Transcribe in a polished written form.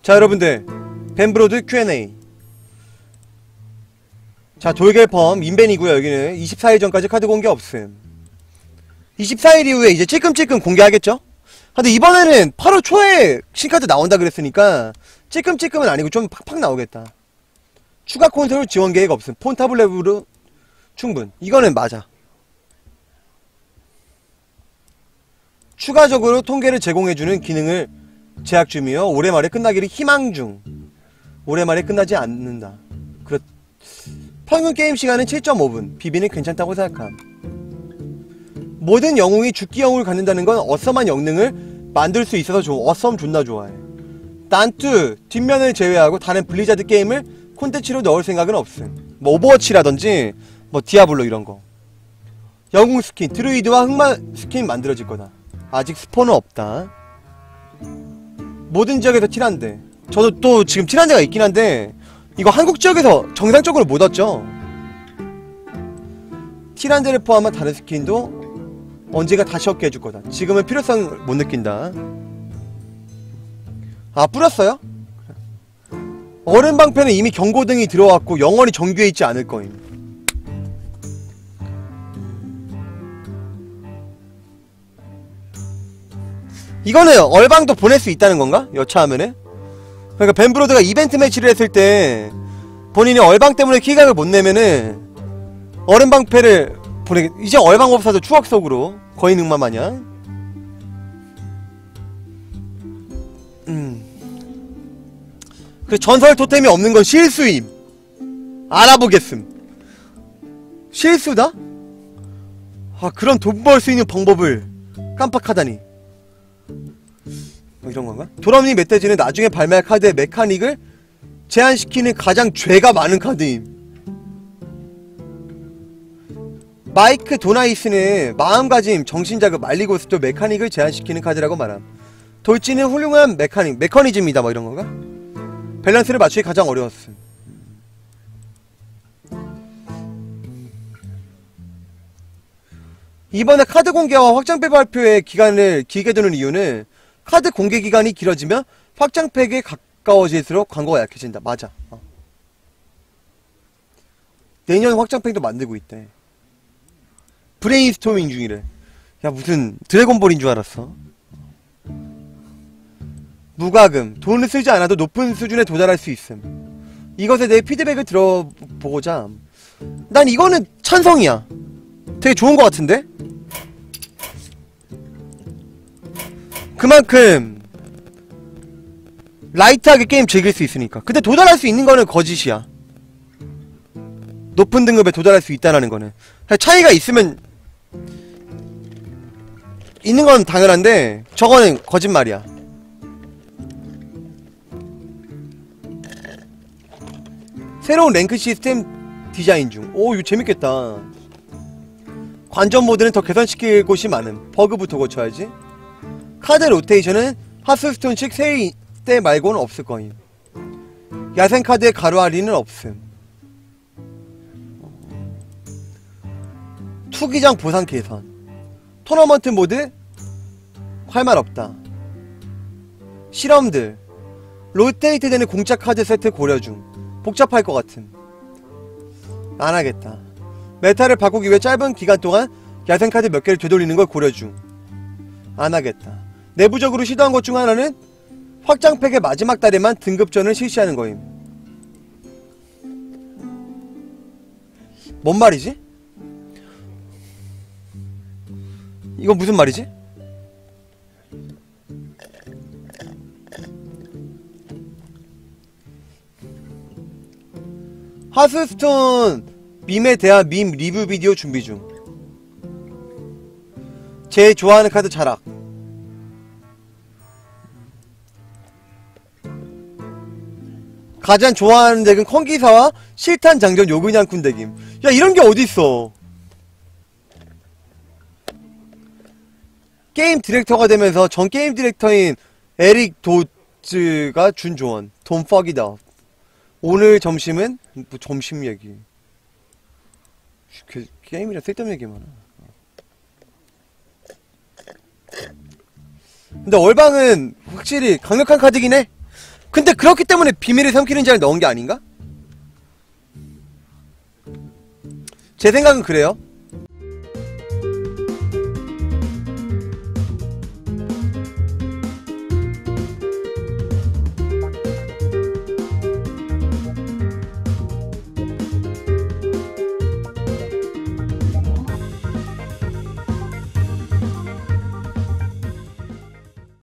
자, 여러분들 벤브로드 Q&A. 자, 돌결펌 인벤이고요. 여기는 24일 전까지 카드 공개 없음. 24일 이후에 이제 찔끔찔끔 공개하겠죠? 근데 이번에는 8월 초에 신카드 나온다 그랬으니까 찔끔찔끔은 아니고 좀 팍팍 나오겠다. 추가 콘솔 지원 계획 없음. 폰 타블렛으로 충분. 이거는 맞아. 추가적으로 통계를 제공해주는 기능을 제약 중이며 올해 말에 끝나기를 희망 중. 올해 말에 끝나지 않는다. 평균 게임 시간은 7.5분. 비비는 괜찮다고 생각함. 모든 영웅이 죽기 영웅을 갖는다는 건 어썸한 영능을 만들 수 있어서 좋아. 어썸 존나 좋아해. 난투 뒷면을 제외하고 다른 블리자드 게임을 콘텐츠로 넣을 생각은 없음. 뭐 오버워치라든지 뭐 디아블로 이런거. 영웅 스킨 드루이드와 흑마 스킨 만들어질 거다. 아직 스포는 없다. 모든 지역에서 티란데. 저도 또 지금 티란데가 있긴 한데 이거 한국 지역에서 정상적으로 못 얻죠. 티란데를 포함한 다른 스킨도 언젠가 다시 얻게 해줄 거다. 지금은 필요성을 못 느낀다. 아, 뿌렸어요? 얼음방패는 이미 경고등이 들어왔고 영원히 정규에 있지 않을 거임. 이거는 얼방도 보낼 수 있다는 건가? 여차하면은? 그러니까 벤브로드가 이벤트 매치를 했을 때 본인이 얼방 때문에 키각을 못 내면은 얼음방패를 이제 얼방법사도 추억 속으로 거의 늑마 마냥. 그 전설 토템이 없는 건 실수임. 알아보겠음. 실수다? 아, 그럼 돈 벌 수 있는 방법을 깜빡하다니. 뭐 이런 건가? 도럼니 멧돼지는 나중에 발매할 카드의 메카닉을 제한시키는 가장 죄가 많은 카드임. 마이크 도나이스는 마음가짐, 정신자극, 말리고스도 메카닉을 제한시키는 카드라고 말함. 돌진은 훌륭한 메커니즘이다 뭐 이런건가? 밸런스를 맞추기 가장 어려웠음. 이번에 카드 공개와 확장팩 발표의 기간을 길게 두는 이유는 카드 공개 기간이 길어지면 확장팩에 가까워질수록 광고가 약해진다. 맞아. 내년 확장팩도 만들고 있대. 브레인스토밍 중이래. 야, 무슨 드래곤볼인 줄 알았어. 무과금. 돈을 쓰지 않아도 높은 수준에 도달할 수 있음. 이것에 대해 피드백을 들어보고자. 난 이거는 찬성이야. 되게 좋은 것 같은데? 그만큼 라이트하게 게임 즐길 수 있으니까. 근데 도달할 수 있는 거는 거짓이야. 높은 등급에 도달할 수 있다는 거는. 차이가 있으면 있는 건 당연한데 저거는 거짓말이야. 새로운 랭크 시스템 디자인 중. 오, 이거 재밌겠다. 관전 모드는 더 개선시킬 곳이 많음. 버그부터 고쳐야지. 카드 로테이션은 하스스톤식 세일 때 말고는 없을 거임. 야생 카드의 가로 할인은 없음. 투기장 보상 개선. 토너먼트 모드 할 말 없다. 실험들 로테이트 되는 공짜 카드 세트 고려 중. 복잡할 것 같음. 안 하겠다. 메타를 바꾸기 위해 짧은 기간 동안 야생 카드 몇 개를 되돌리는 걸 고려 중. 안 하겠다. 내부적으로 시도한 것 중 하나는 확장팩의 마지막 달에만 등급전을 실시하는 거임. 뭔 말이지? 이건 무슨 말이지? 하스스톤 밈에 대한 밈 리뷰 비디오 준비 중. 제일 좋아하는 카드 자락. 가장 좋아하는 덱은 컨기사와 실탄 장전 요근양쿤 덱임. 야, 이런게 어딨어. 게임 디렉터가 되면서 전 게임 디렉터인 에릭 도츠가 준 조언. Don't fuck it up. 오늘 점심은 뭐 점심 얘기. 게임이라 쓸데없는 얘기 많아. 근데 얼방은 확실히 강력한 카드긴 해. 근데 그렇기 때문에 비밀의 삼키는 자를 넣은 게 아닌가? 제 생각은 그래요.